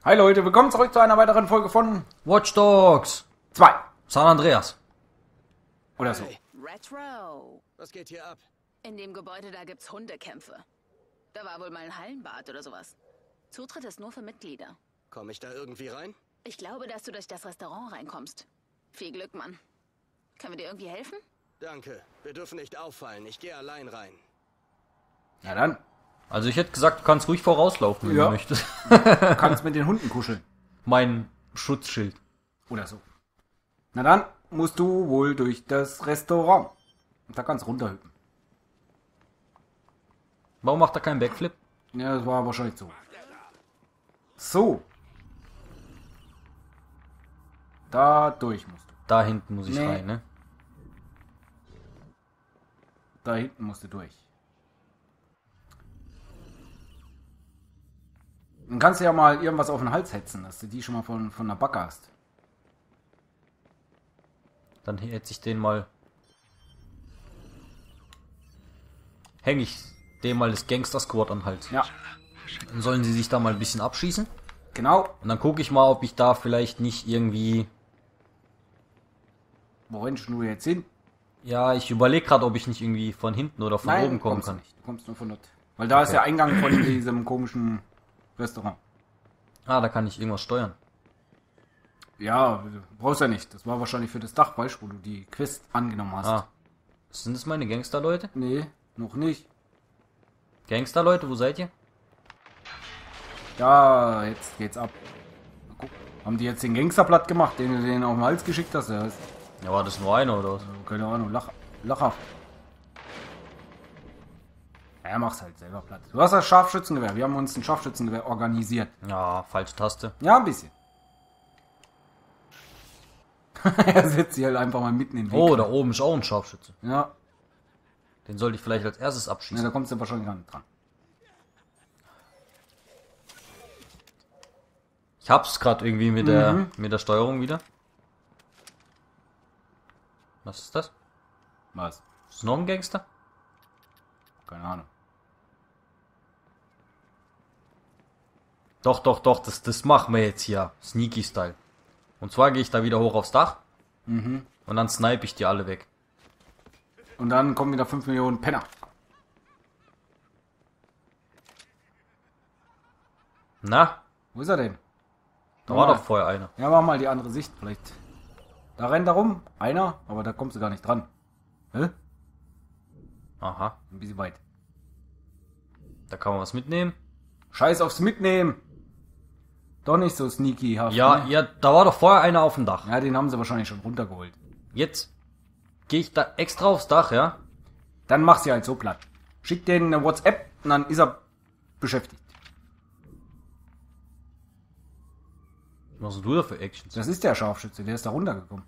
Hi Leute, willkommen zurück zu einer weiteren Folge von Watch Dogs 2. San Andreas. Oder so. Retro. Was geht hier ab? In dem Gebäude da gibt's Hundekämpfe. Da war wohl mal ein Hallenbad oder sowas. Zutritt ist nur für Mitglieder. Komme ich da irgendwie rein? Ich glaube, dass du durch das Restaurant reinkommst. Viel Glück, Mann. Können wir dir irgendwie helfen? Danke. Wir dürfen nicht auffallen. Ich gehe allein rein. Na dann, Also ich hätte gesagt, du kannst ruhig vorauslaufen, wenn Ja. du möchtest. du kannst mit den Hunden kuscheln. Mein Schutzschild. Oder so. Na dann musst du wohl durch das Restaurant. Und da kannst du runterhüpfen. Warum macht er keinen Backflip? Ja, das war wahrscheinlich so. So. Da durch musst du. Da hinten muss ich Nee. rein, ne? Da hinten musst du durch. Dann kannst du ja mal irgendwas auf den Hals hetzen, dass du die schon mal von der Backe hast. Dann hätte ich den mal... Hänge ich dem mal das Gangster-Squad an den Hals. Ja, Dann sollen sie sich da mal ein bisschen abschießen. genau. Und dann gucke ich mal, ob ich da vielleicht nicht irgendwie... Wo rennst du jetzt hin? Ja, ich überlege gerade, ob ich nicht irgendwie von hinten oder von oben kommen kommst du kann. nicht. Du kommst nur von dort. Weil da ist Okay. der Eingang von diesem komischen Restaurant. Ah, da kann ich irgendwas steuern. Ja, brauchst ja nicht. Das war wahrscheinlich für das Dach, weißt du, wo du die Quest angenommen hast. Ah. Sind das meine Gangster-Leute? Nee, noch nicht. Gangster-Leute, wo seid ihr? Ja, jetzt geht's ab. Mal gucken. Haben die jetzt den Gangster platt gemacht, den du denen auf den Hals geschickt hast? Ja, ist, Ja, war das nur einer oder was? keine Ahnung, lachhaft. Ja, mach's halt selber platt. Du hast das Scharfschützengewehr. Wir haben uns ein Scharfschützengewehr organisiert. Ja, falsche Taste. Ja, ein bisschen. Er setzt sich halt einfach mal mitten in den Weg. Oh, da oben ist auch ein Scharfschütze. Ja, Den sollte ich vielleicht als erstes ja, abschießen. da kommst du wahrscheinlich gar nicht dran. Ich hab's gerade irgendwie mit der Steuerung wieder. Was ist das? Was? Ist das noch ein Gangster? Keine Ahnung. Doch, das machen wir jetzt hier. Sneaky-Style. Und zwar gehe ich da wieder hoch aufs Dach. Und dann snipe ich die alle weg. Und dann kommen wieder 5 Millionen Penner. Na, Wo ist er denn? da war doch vorher einer. Ja, mach mal die andere Sicht. Vielleicht. Da rennt er rum. Einer, aber da kommst du gar nicht dran. Hä? Aha, Ein bisschen weit. da kann man was mitnehmen. Scheiß aufs Mitnehmen. Doch nicht so sneaky haft. Ja, Ne? ja, da war doch vorher einer auf dem Dach. Ja, den haben sie wahrscheinlich schon runtergeholt. Jetzt gehe ich da extra aufs Dach, ja? Dann mach sie halt so platt. Schick denen eine WhatsApp und dann ist er beschäftigt. Was hast du da für Actions? Das ist der Scharfschütze, der ist da runtergekommen.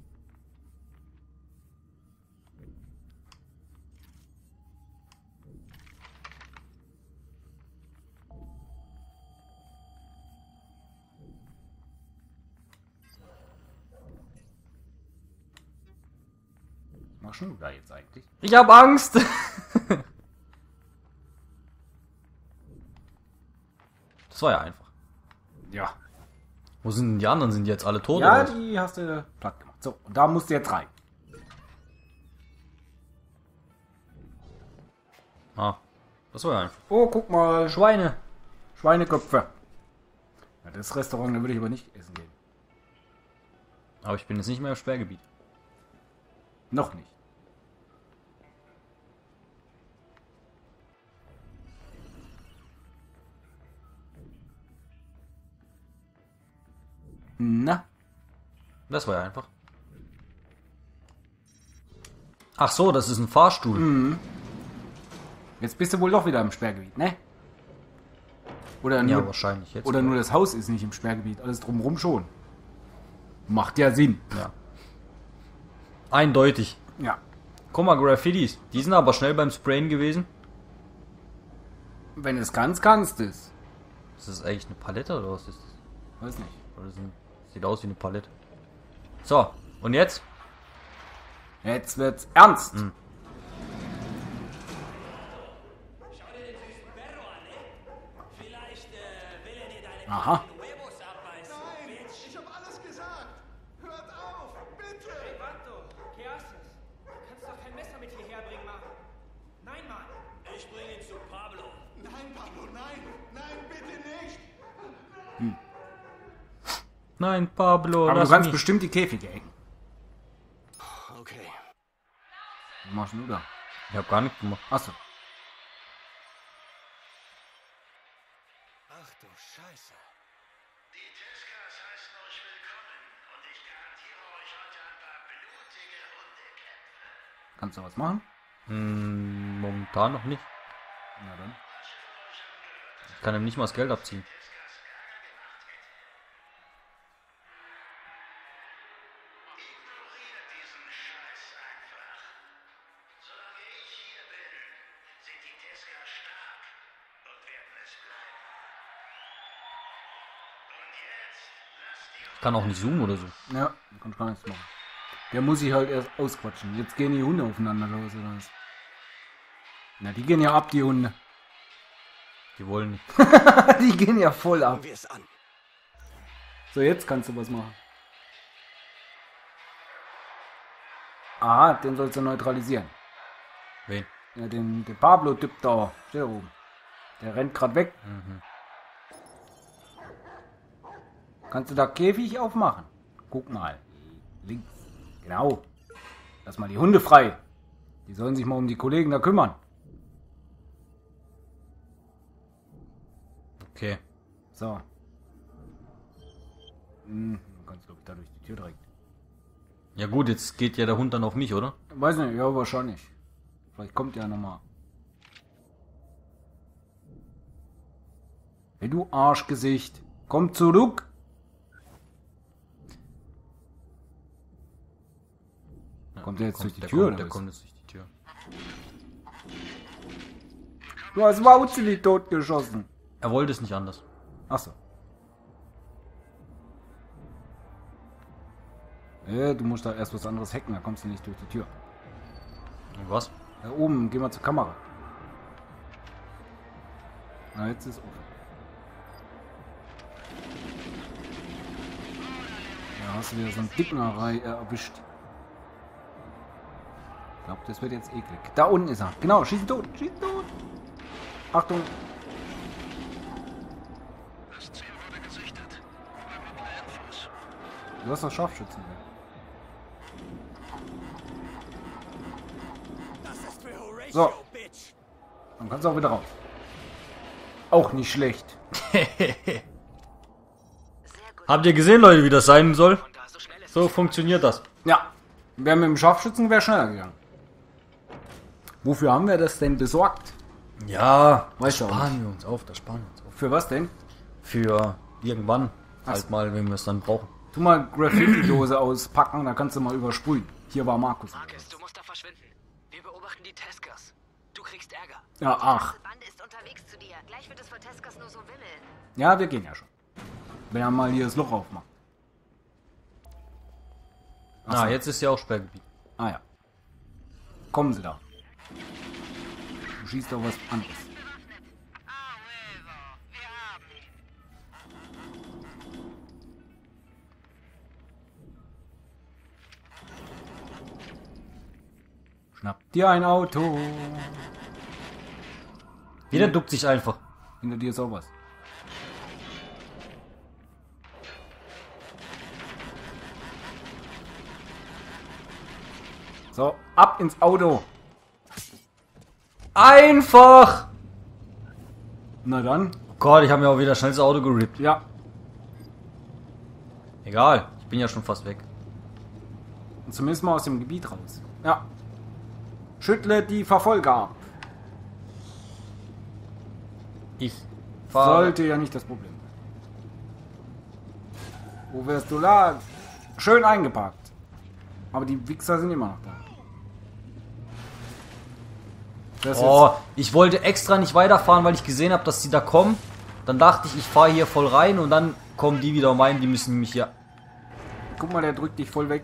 Was machst du da jetzt eigentlich? Ich hab Angst. Das war ja einfach. Ja. Wo sind denn die anderen? Sind die jetzt alle tot? Ja, oder was? die hast du platt gemacht. So, und da musst du jetzt rein. Ah, das war ja einfach. Oh, guck mal. Schweine. Schweineköpfe. Ja, das Restaurant, da würde ich aber nicht essen gehen. Aber ich bin jetzt nicht mehr im Sperrgebiet. Noch nicht. Na? Das war ja einfach. Ach so, das ist ein Fahrstuhl. Jetzt bist du wohl doch wieder im Sperrgebiet, ne? Oder nur, Ja, wahrscheinlich jetzt. oder nur das Haus ist nicht im Sperrgebiet, alles drumherum schon. Macht ja Sinn. Ja. Eindeutig. Ja. Guck mal, Graffitis. Die sind aber schnell beim Sprayen gewesen. Wenn du es kannst, kannst du es. Ist das eigentlich eine Palette oder was ist das? Weiß nicht. Oder sieht aus wie eine Palette. So, und jetzt? Jetzt wird's ernst. Aha. einmal. Ich bringe ihn zu Pablo. Nein, Pablo, nein. Nein, bitte nicht. Nein, Pablo, Aber lass du kannst mich. bestimmt die Käfige hacken. Okay. Was machst du da? Ich hab gar nichts gemacht. Achso. Ach du Scheiße. Die Teskas heißen euch willkommen und ich garantiere euch heute ein paar blutige Hundekämpfe. Kannst du was machen? Momentan noch nicht. Na dann. Ich kann ihm nicht mal das Geld abziehen. Ignoriert diesen Scheiß einfach. Solange ich hier bin, sind die Teskas stark und werden es bleiben. Und jetzt lasst die Ich kann auch nicht zoomen oder so. Ja, du kannst gar nichts machen. Der muss sich halt erst ausquatschen. Jetzt gehen die Hunde aufeinander los, oder was? Na, die gehen ja ab, die Hunde. Die wollen nicht. Die gehen ja voll ab. Fangen wir es an. So, jetzt kannst du was machen. Aha, den sollst du neutralisieren. Wen? Ja, den Pablo-Typ da. Steht da oben. Der rennt gerade weg. Kannst du da Käfig aufmachen? Guck mal. Links. Genau. Lass mal die Hunde frei. Die sollen sich mal um die Kollegen da kümmern. Okay. So. Du kannst, glaube ich, da durch die Tür direkt. Ja gut, jetzt geht ja der Hund dann auf mich, oder? Weiß nicht, ja, wahrscheinlich. Vielleicht kommt der nochmal. Hey, du Arschgesicht. Komm zurück. Kommt der jetzt durch die Tür, oder Der was? kommt jetzt durch die Tür. Du hast Wauzeli totgeschossen. Er wollte es nicht anders. Achso. Du musst da erst was anderes hacken, da kommst du nicht durch die Tür. Und was? Da oben, geh mal zur Kamera. Na, jetzt ist offen. Da hast du wieder so einen dicken erwischt. Ich glaube, das wird jetzt eklig. Da unten ist er. Genau, schieß ihn tot. Schieß ihn tot. Achtung. Das Ziel wurde gesichtet. Ermittle Infos. Du hast doch Scharfschützen. Das ist für Horatio, So. Bitch. Dann kannst du auch wieder raus. Auch nicht schlecht. Habt ihr gesehen, Leute, wie das sein soll? So funktioniert das. Ja. Wer mit dem Scharfschützen wäre schneller gegangen. Wofür haben wir das denn besorgt? Ja, Weißt du auch sparen wir uns auf, das sparen wir uns auf. Für was denn? Für irgendwann Ach halt so. mal, wenn wir es dann brauchen. Tu mal Graffiti-Dose auspacken, da kannst du mal übersprühen. Hier war Markus. Marcus, du musst da verschwinden. Wir beobachten die Teskas. Du kriegst Ärger. Ja, ach. Die Bande ist unterwegs zu dir. Gleich wird es vor Teskas nur so wimmeln. Ja, wir gehen ja schon. Wenn er mal hier das Loch aufmacht. Ach so. Jetzt ist ja auch Sperrgebiet. Ah ja. Kommen Sie da. Du schießt doch was anderes. Schnapp dir ein Auto. Jeder duckt sich einfach. Hinter dir ist auch was. So, ab ins Auto. Einfach! Na dann. Gott, ich habe mir auch wieder schnell das Auto gerippt. Ja. Egal, ich bin ja schon fast weg. Und zumindest mal aus dem Gebiet raus. Ja. Schüttle die Verfolger ab. Ich fahre. Sollte ja nicht das Problem sein. Wo wärst du da? Schön eingeparkt. Aber die Wichser sind immer noch da. Das Oh, ich wollte extra nicht weiterfahren, weil ich gesehen habe, dass sie da kommen. Dann dachte ich, ich fahre hier voll rein und dann kommen die wieder und meinen, die müssen mich hier. Guck mal, der drückt dich voll weg.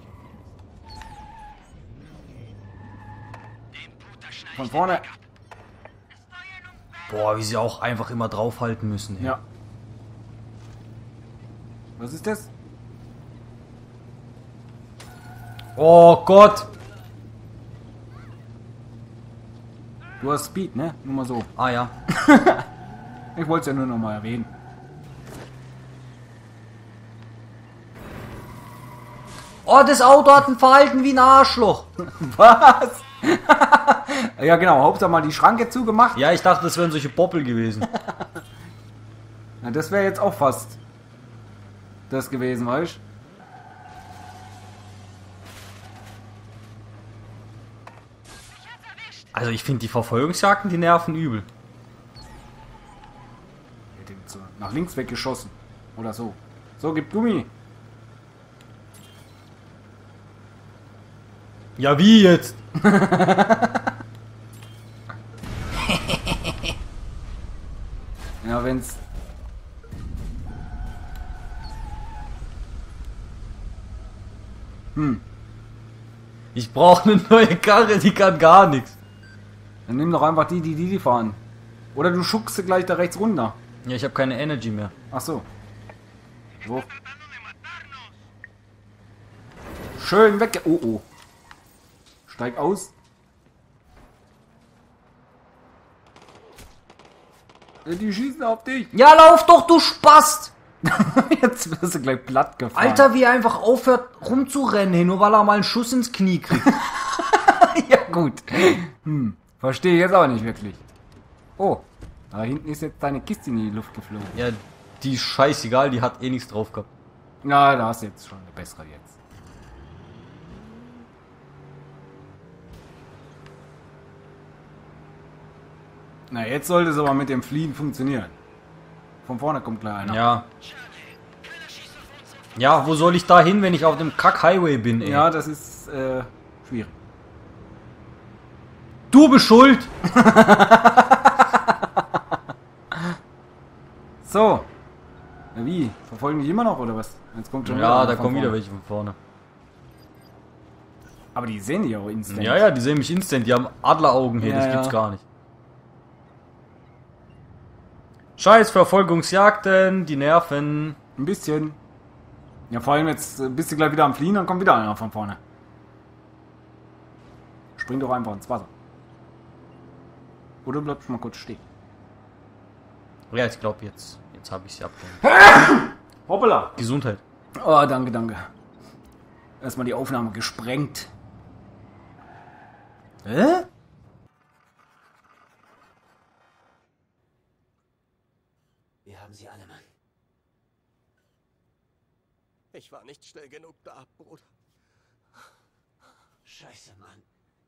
Von vorne. Boah, wie sie auch einfach immer draufhalten müssen. Ey. Ja. Was ist das? Oh Gott! Du hast Speed, ne? Nur mal so. Ah ja. Ich wollte es ja nur noch mal erwähnen. Oh, das Auto hat ein Verhalten wie ein Arschloch. Was? Ja genau, Hauptsache mal die Schranke zugemacht. Ja, ich dachte, das wären solche Poppel gewesen. Na, das wäre jetzt auch fast das gewesen, weißt du? Also ich finde die Verfolgungsjagden, die nerven übel. Hätte ihn so nach links weggeschossen. Oder so. So, gib Gummi. Ja, wie jetzt? Ja, wenn's. Ich brauche eine neue Karre, die kann gar nichts. Dann nimm doch einfach die fahren. Oder du schuckst sie gleich da rechts runter. Ja, ich habe keine Energy mehr. Ach so. So. Schön weg. Oh, oh. Steig aus. Die schießen auf dich. Ja, lauf doch, du Spast! Jetzt wirst du gleich platt gefahren. Alter, wie er einfach aufhört rumzurennen, nur weil er mal einen Schuss ins Knie kriegt. Ja, gut. Verstehe ich jetzt aber nicht wirklich. Oh. Da hinten ist jetzt deine Kiste in die Luft geflogen. Ja, die ist scheißegal, die hat eh nichts drauf gehabt. Na, da hast du jetzt schon eine bessere jetzt. Na, jetzt sollte es aber mit dem Fliehen funktionieren. Von vorne kommt gleich einer. Ja. Ja, wo soll ich da hin, wenn ich auf dem Kack-Highway bin, ey? Ja, das ist schwierig. Du bist schuld! So. Na wie? Verfolgen die immer noch oder was? Jetzt kommt schon Ja, einer da von kommen wieder vorne. welche von vorne. Aber die sehen die auch instant. Ja, ja, die sehen mich instant, die haben Adleraugen hier, Ja, das ja. gibt's gar nicht. Scheiß Verfolgungsjagden, die nerven. Ein bisschen. Ja, vor allem jetzt bist du gleich wieder am Fliehen, dann kommt wieder einer von vorne. Spring doch einfach ins Wasser. Oder bleibst mal kurz stehen. Ja, ich glaube jetzt habe ich sie abgenommen. Hoppala. Gesundheit. Oh, danke, danke. Erstmal die Aufnahme gesprengt. Hä? Wir haben sie alle, Mann. Ich war nicht schnell genug da, Bruder. Scheiße, Mann.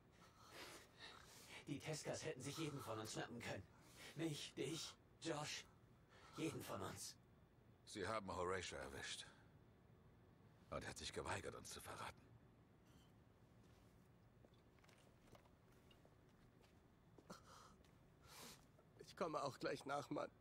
Die Teskas hätten sich jeden von uns schnappen können. Mich, dich, Josh. Jeden von uns. Sie haben Horatio erwischt. Und er hat sich geweigert, uns zu verraten. Ich komme auch gleich nach, Mann.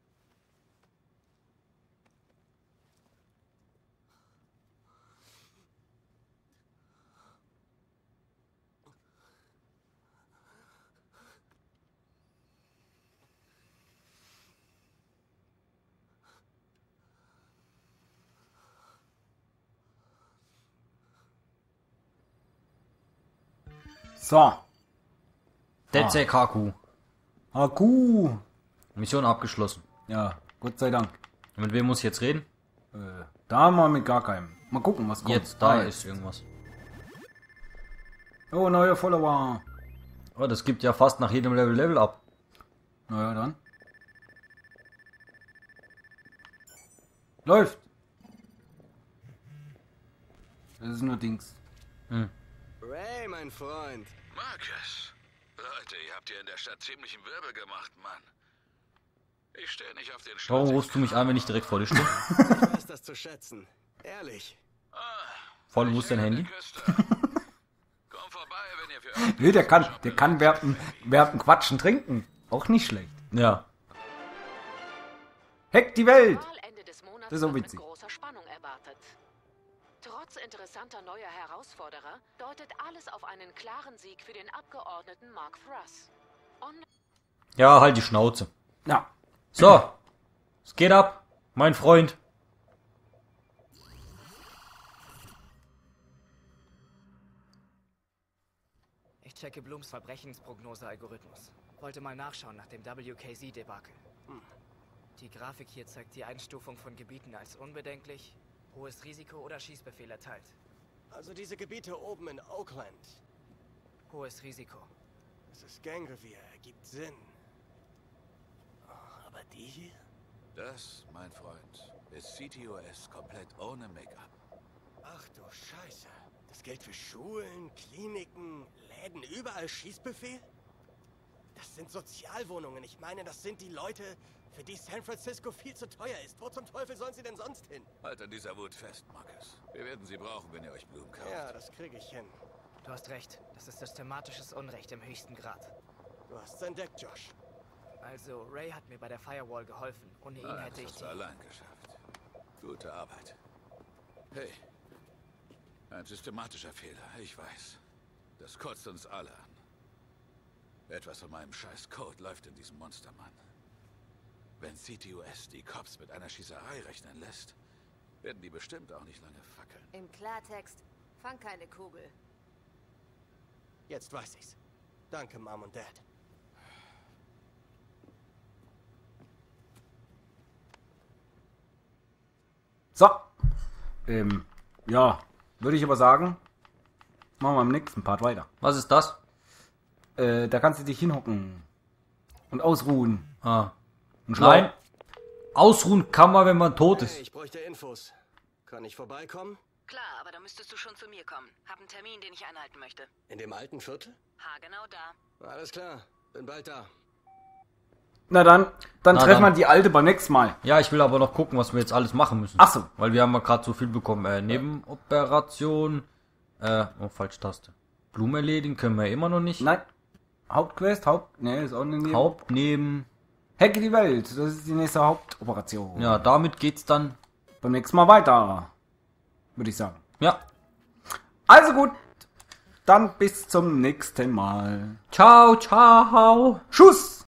So. DCKQ. Haku. Mission abgeschlossen. Ja, Gott sei Dank. Und mit wem muss ich jetzt reden? Da mal mit gar keinem. Mal gucken, was kommt. Jetzt, da Ah, ist irgendwas. Oh, neue Follower. Oh, das gibt ja fast nach jedem Level ab. Naja, dann. Läuft. Das ist nur Dings. Ray, mein Freund. Marcus. Leute, ihr habt hier in der Stadt ziemlichen Wirbel gemacht, Mann. Ich stehe nicht auf den Warum Schmutz. rufst du mich an, wenn ich direkt vor dir stehe? Ich weiß das zu schätzen. Ehrlich. Vor allem, wo ist dein Ich Handy? an der Küste. Komm vorbei, wenn ihr für Nee, der kann während Quatschen trinken. Auch nicht schlecht. Ja. Heck die Welt. Wahlende des Monats Das ist so wird mit witzig. großer Spannung erwartet. Trotz interessanter neuer Herausforderer deutet alles auf einen klaren Sieg für den Abgeordneten Mark Thruss. Ja, halt die Schnauze. Ja. So. Es geht ab, mein Freund. Ich checke Blooms Verbrechensprognose-Algorithmus. Wollte mal nachschauen nach dem WKZ-Debakel. Die Grafik hier zeigt die Einstufung von Gebieten als unbedenklich, hohes Risiko oder Schießbefehl erteilt. Also diese Gebiete oben in Oakland. Hohes Risiko. Das ist Gangrevier, ergibt Sinn. Oh, aber die hier? Das, mein Freund, ist CTOS komplett ohne Make-up. Ach du Scheiße. Das gilt für Schulen, Kliniken, Läden, überall Schießbefehl? Das sind Sozialwohnungen. Ich meine, das sind die Leute, für die San Francisco viel zu teuer ist. Wo zum Teufel sollen sie denn sonst hin? Halt an dieser Wut fest, Marcus. Wir werden sie brauchen, wenn ihr euch Blumen kauft. Ja, das kriege ich hin. Du hast recht. Das ist systematisches Unrecht im höchsten Grad. Du hast's entdeckt, Josh. Also, Ray hat mir bei der Firewall geholfen. Ohne ihn hätte ich hast die... du allein geschafft. Gute Arbeit. Hey, ein systematischer Fehler, ich weiß. Das kotzt uns alle an. Etwas von meinem scheiß Code läuft in diesem Monstermann. Wenn CTOS die Cops mit einer Schießerei rechnen lässt, werden die bestimmt auch nicht lange fackeln. Im Klartext, fang keine Kugel. Jetzt weiß ich's. Danke, Mom und Dad. So. Ja, würde ich aber sagen, machen wir im nächsten Part weiter. Was ist das? Da kannst du dich hinhocken und ausruhen. Ah. Und Nein. Ausruhen kann man, wenn man tot ist. Hey, ich bräuchte Infos. Kann ich vorbeikommen? Klar, aber da müsstest du schon zu mir kommen. Hab einen Termin, den ich einhalten möchte. In dem alten Viertel? Genau da. Alles klar. Bin bald da. Na dann treffen wir dann. die Alte beim nächsten Mal. Ja, ich will aber noch gucken, was wir jetzt alles machen müssen. Ach so. Weil wir haben ja gerade so viel bekommen. Nebenoperation. Falsche Taste. Blumen erledigen können wir immer noch nicht. Nein. Hauptquest, nee, ist auch eine Hauptneben. Hacke die Welt, das ist die nächste Hauptoperation. Ja, damit geht's dann. Beim nächsten Mal weiter, würde ich sagen. Ja. Also gut, dann bis zum nächsten Mal. Ciao, ciao. Tschüss.